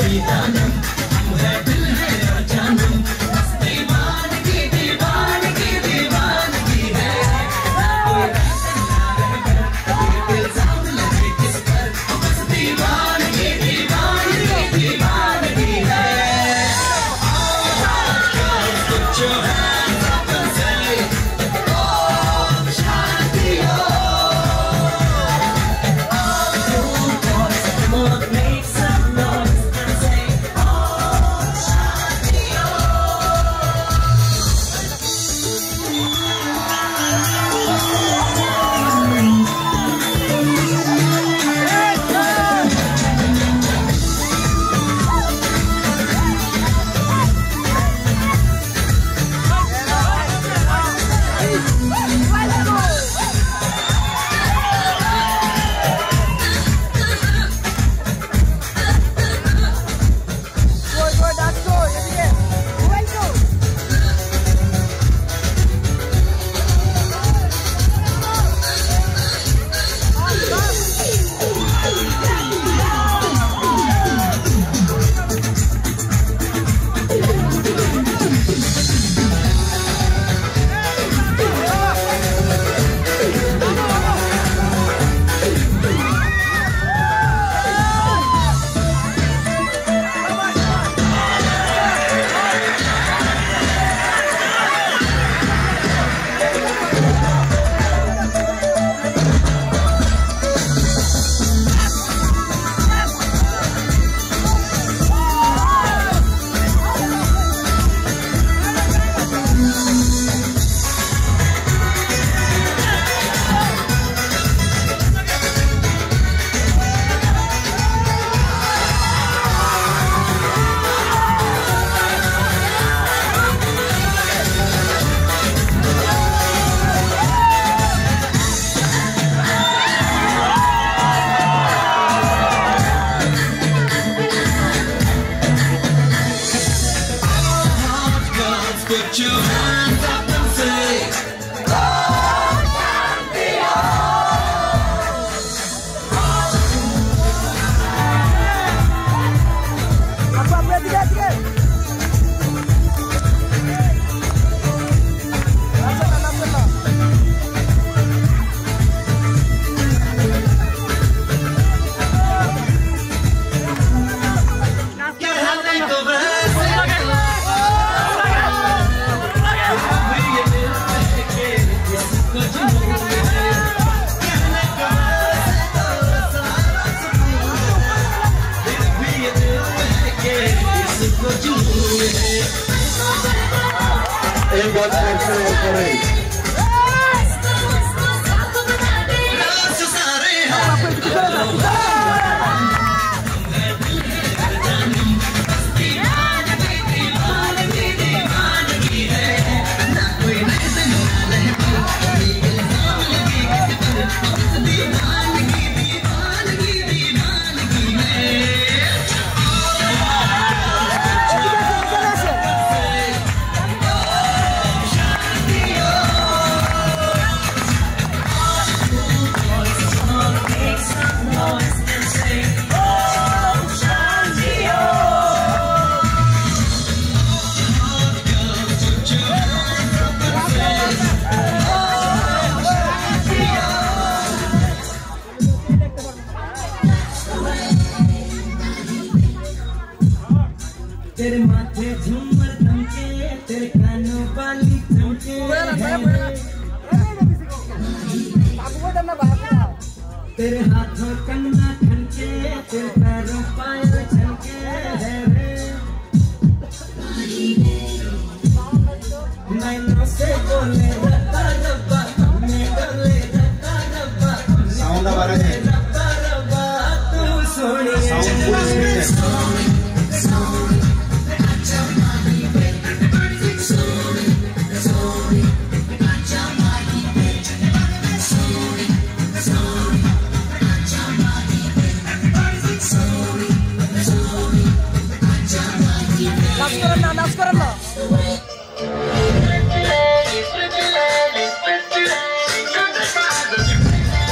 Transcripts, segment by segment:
तेरे माथे झूमर चमके, तेरे कानों वाली चमके, तेरे हाथों कंगना खनके, तेरे पैरों पायल छनके रे, नैनों से बोले रब्बा रब्बा, हमें डोले रब्बा रब्बा, साउंड आ रहा है रब्बा रब्बा, तू सोनिए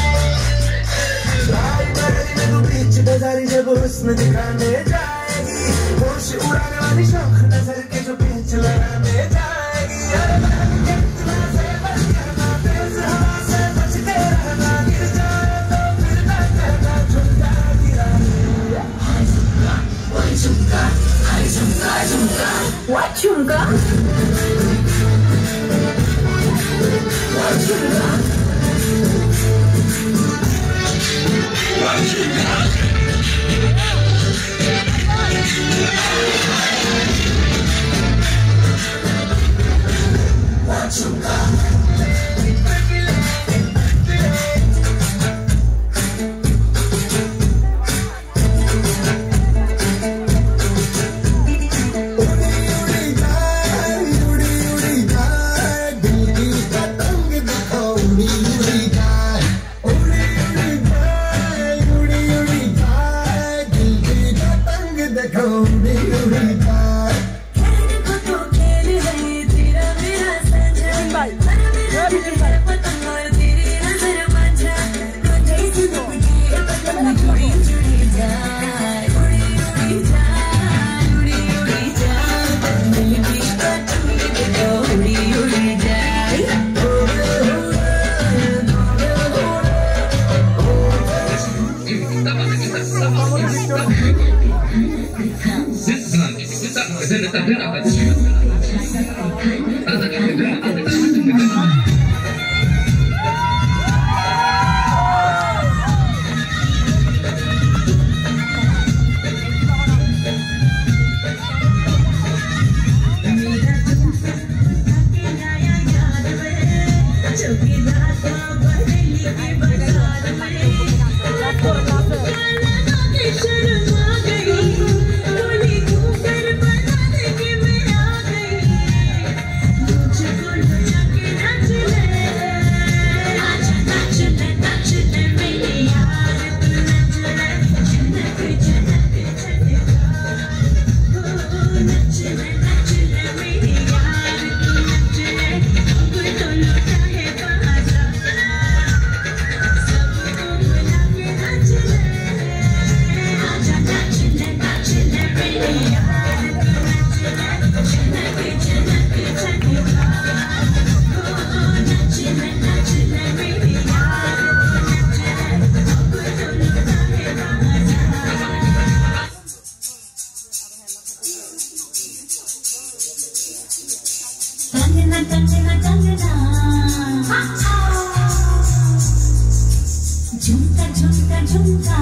जब उसमें दिखाने जाएगी होश उड़ाने वाली शौक नजर के जो पेच लगाने जाएगी। अरे कितना से बच करना, तेज हवा से बच के रहना, गिर जाए तो फिर ना कहना झुमका गिराने। हाय झुमका, हाय झुमका, झुमका, What झुमका? What झुमका? What झुमका? What झुमका? झुमका झुमका झुमका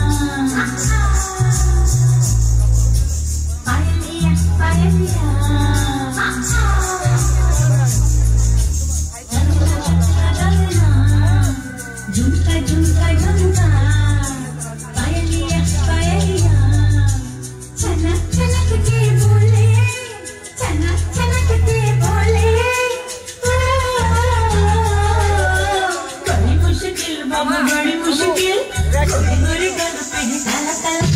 पायलिया पायलिया झुमका झुमका झुमका पायलिया पायलिया चनक चनक के बोले चनक चनक के बोले बड़ी मुश्किल बाबा बड़ी मुश्किल गोरी कर पे काला काला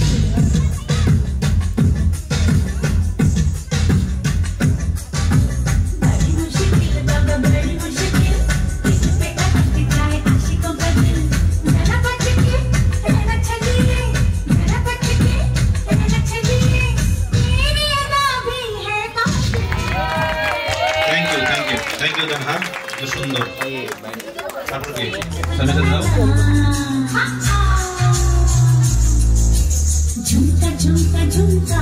बड़ी मुश्किल बाबा बड़ी मुश्किल इस पे अटक जाए आशिकों का दिल मेरा बच के रहना चाहिए मेरा बच के रहना चाहिए मेरी अदा भी है काफी। थैंक यू तमहा जो सुंदर তারপর কি সামনে চলে যাও झुमका झुमका झुमका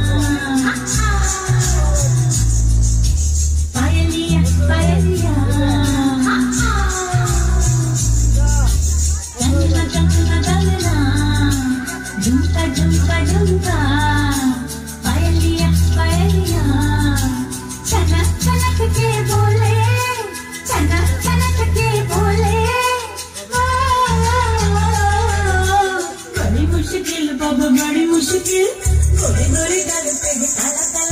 पायलिया पायलिया चंचला चंचला चंचला झुमका झुमका झुमका पायलिया पायलिया चनक चनक के बोले चनक चनक के बोले बड़ी मुश्किल बाबा बड़ी मुश्किल गोरी गोरी गाल पे काला काला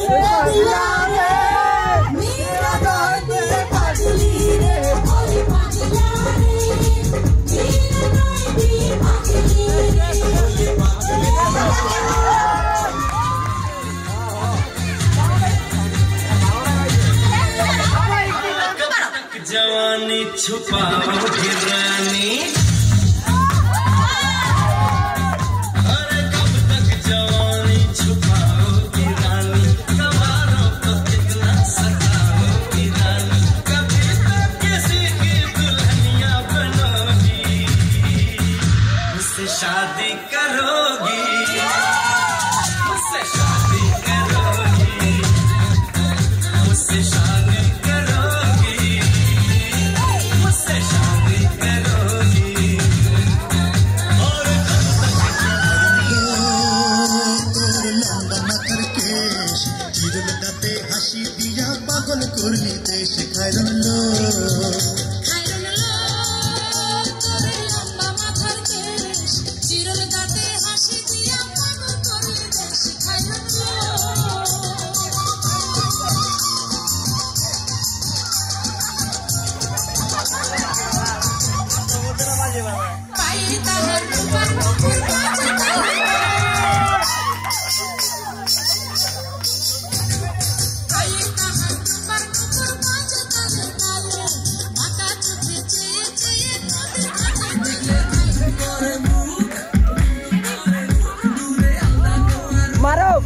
जवानी छुपाओगी रानी, अरे कब तक जवानी छुपाओगी रानी, कबारों को कितना सताओगी रानी, कभी तक किसी की दुल्हनिया बनोगी, मुझसे शादी करोगी, मुझसे शादी करोगी, मुझसे शादी পাগল করলি দেশ খাইরন লো তোরে লম্বা মাথার কেশ চিরল দাঁতে হাসি দিয়া পাগল করলি দেশ খাইরন লো পায়ে তাহার রূপার মুকুর मारो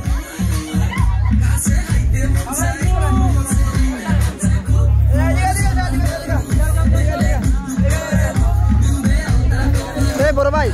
बड़ो भाई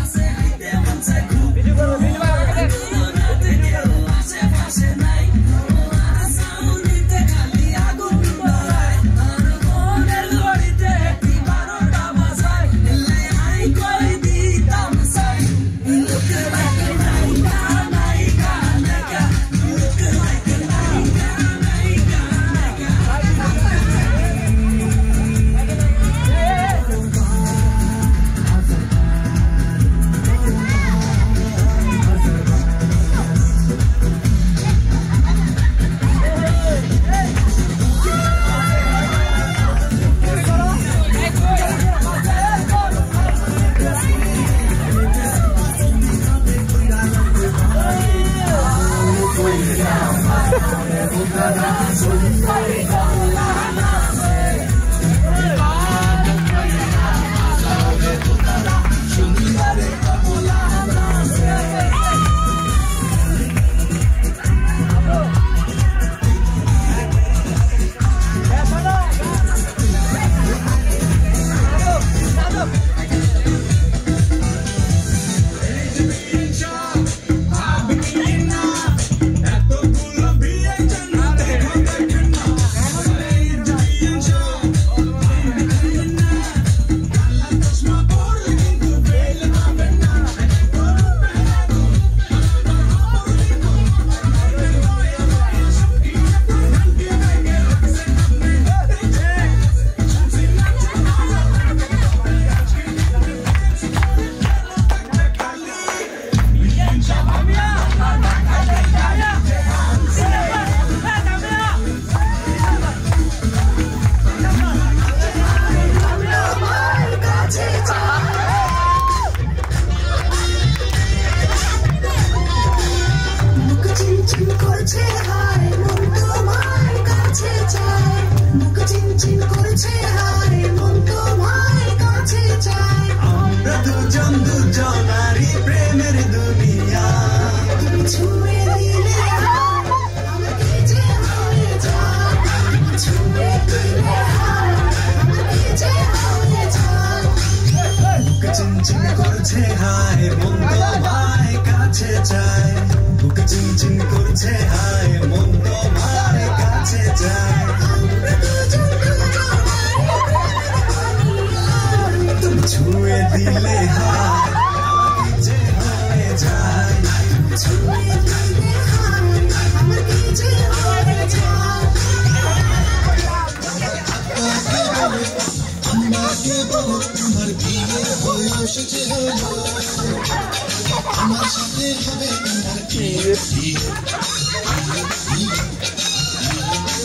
আমার সাথে হবে তোমার কি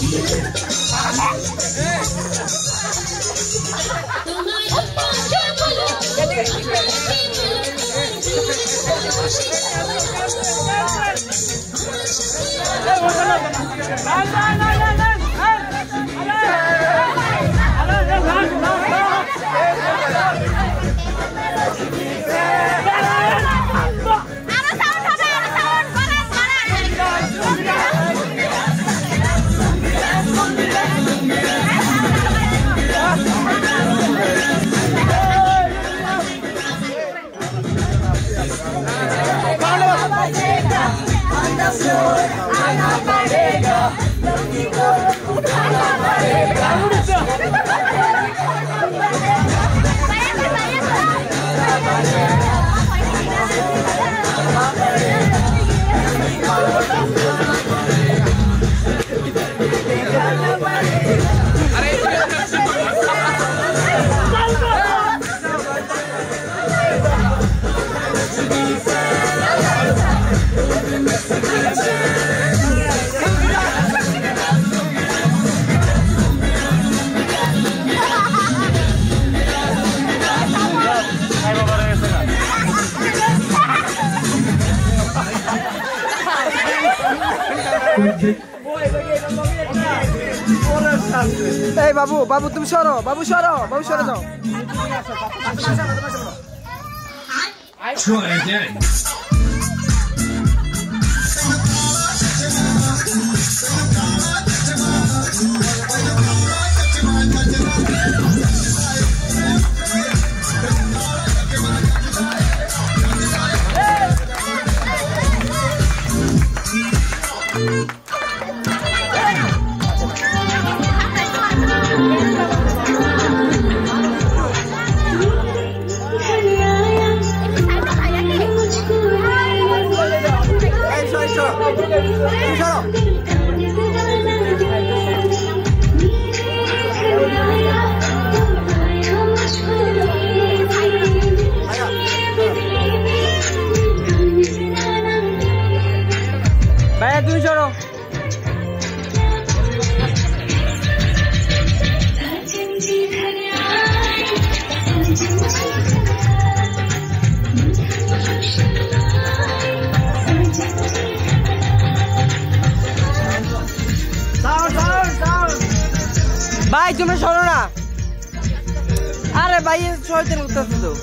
এই বাবু বাবু তুমি সরো বাবু সরো যাও Try again. ভাইয়া তুমি সরো ভাই তুমি সরো না আরে ভাই শয়তান করতেছে তো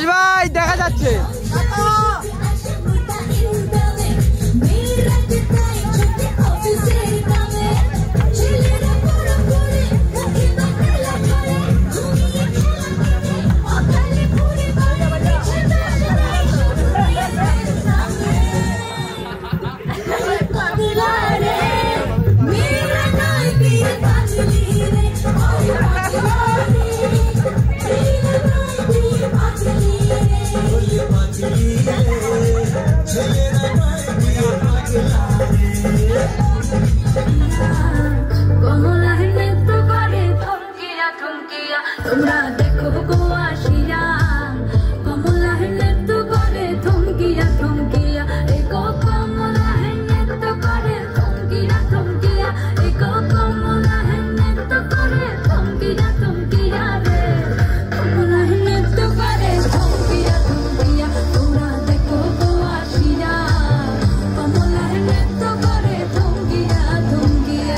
বিকাশ ভাই দেখা যাচ্ছে। তোমরা দেখো গো আসিয়া কমলা নৃত্য করে থমকিয়া থমকিয়া এগো কমলা নৃত্য করে থমকিয়া থমকিয়া এগো কমলা নৃত্য করে থমকিয়া থমকিয়া রে কমলা নৃত্য করে থমকিয়া থমকিয়া তোমরা দেখো গো আসিয়া কমলা নৃত্য করে থমকিয়া থমকিয়া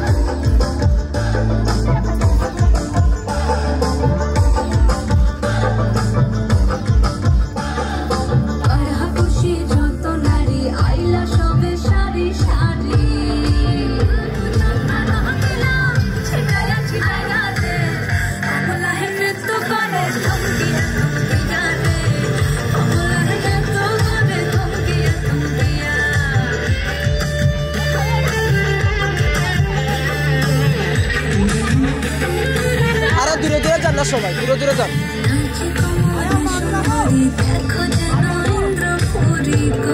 আরো দূরে দূরে যান না সবাই, দূরে দূরে যান। দেখো যেন ইন্দ্রপুরী গো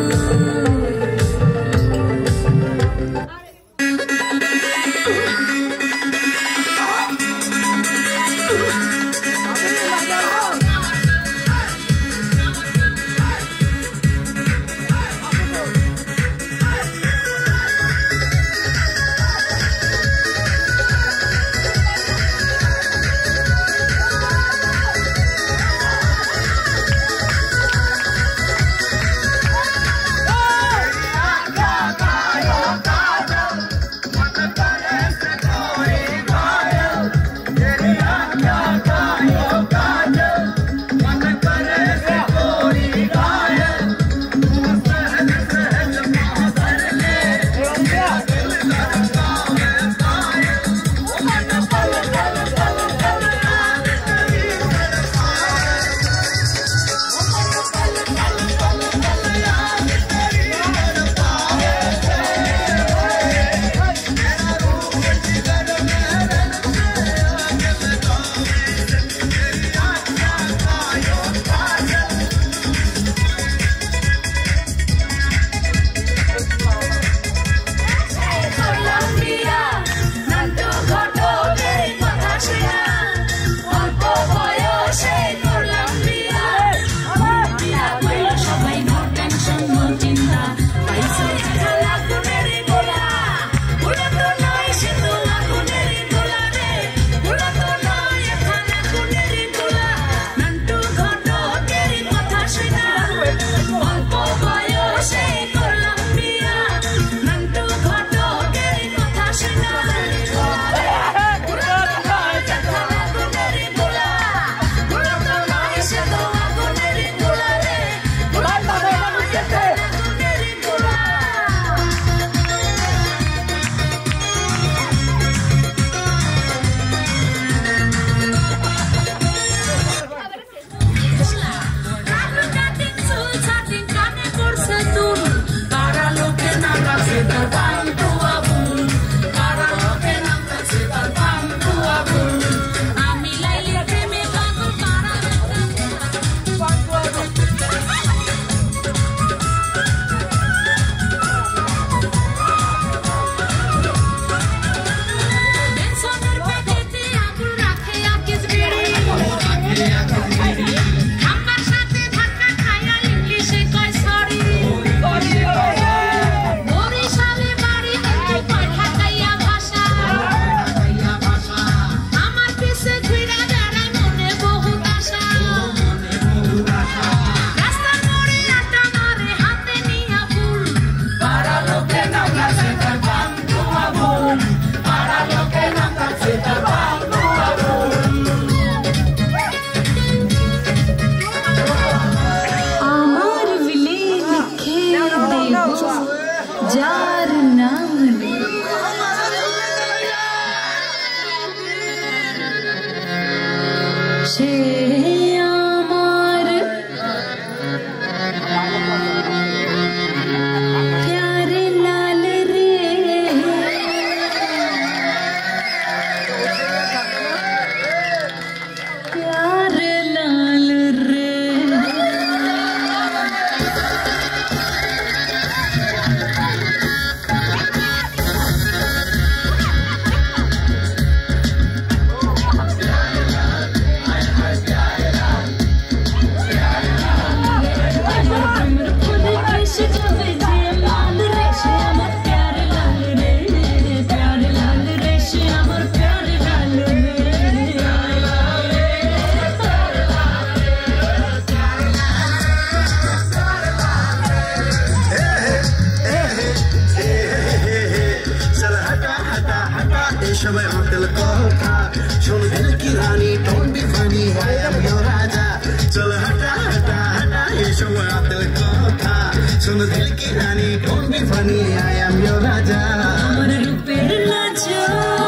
तुम दिल की रानी, don't be funny, I am your राजा। আমার রূপের রাজা,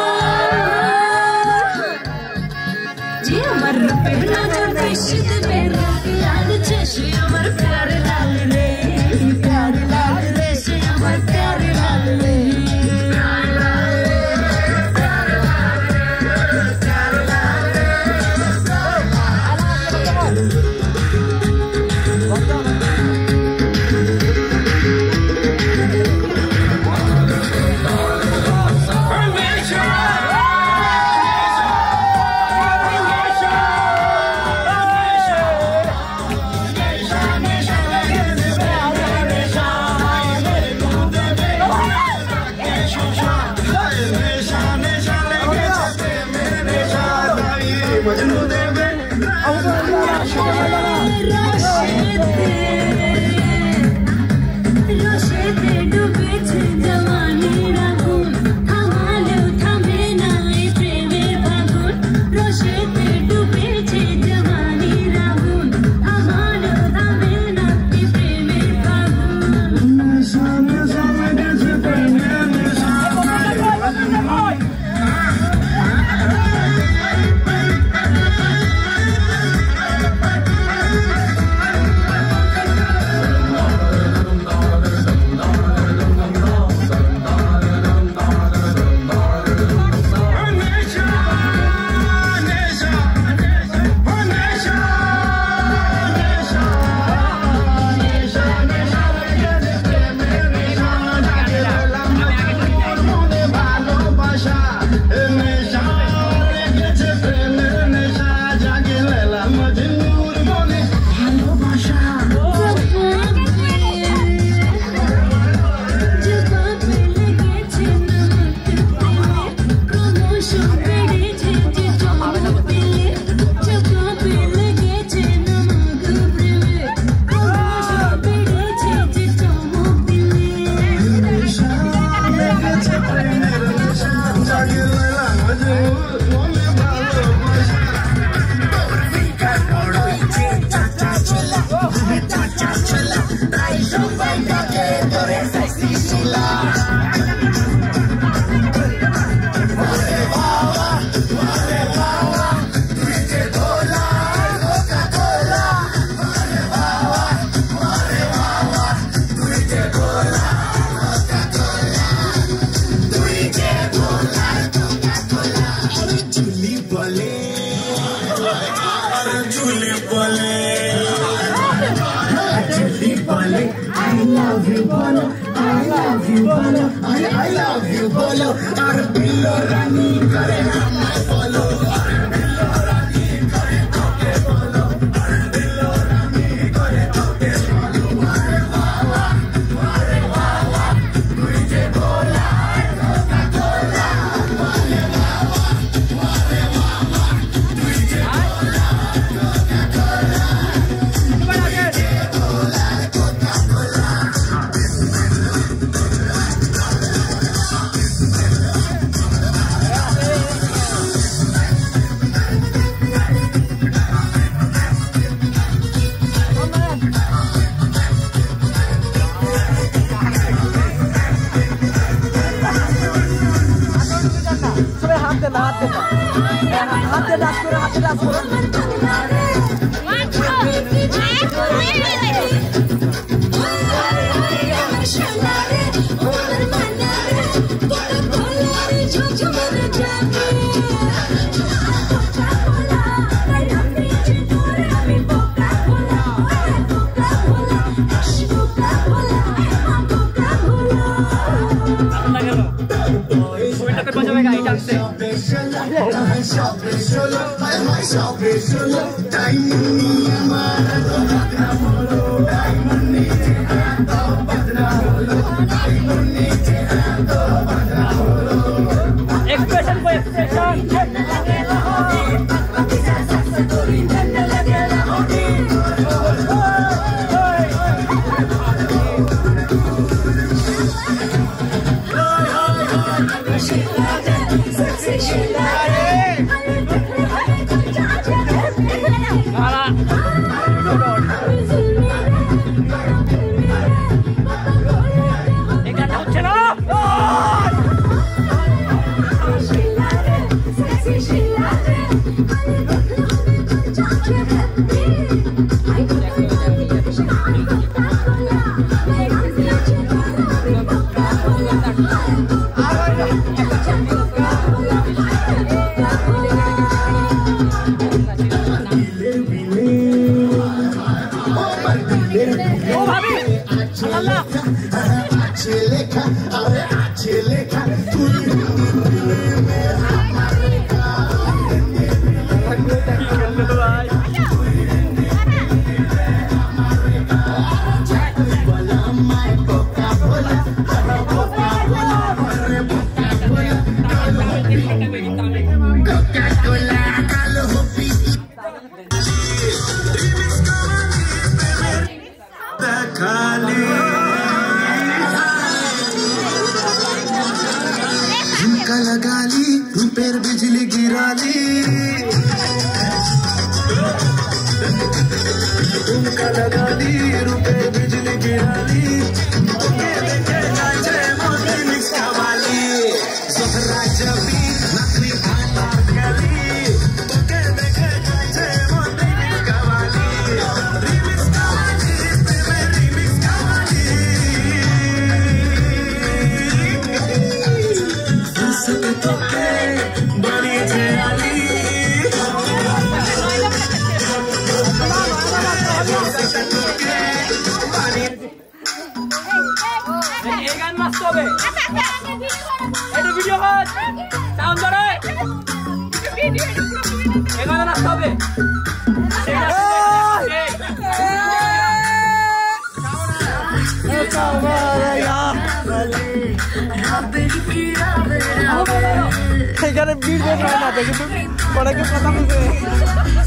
যে আমার রূপের রাজা বেশি দেবে লাল সে আমার প্যারে লাল রে, প্যারে লাল রে, সে আমার প্যারে লাল রে। I love you, bolo, और बिल्लो रानी करे हमें बोलो, और बिल्लो रानी करे ओके बोलो, और बिल्लो रानी करे ओके बोलो, वारे वावा, मुझे बोला कोका कोला, वारे वावा, मुझे बोला कोका कोला, मुझे बोला कोका कोला। रुपेर बिजली गिराली तुमका लगाली रुपेर बिजली गिराली देखे नाचे मोती मिक्स कवाली जोहरा जबी नकली भाला गली देखे नाचे मोती मिक्स कवाली रिमिक्स कवाली तेरे रिमिक्स कवाली सबके तोके এখানে ভিড় বের হয় না, কিন্তু পরে কেউ কথা বলবে।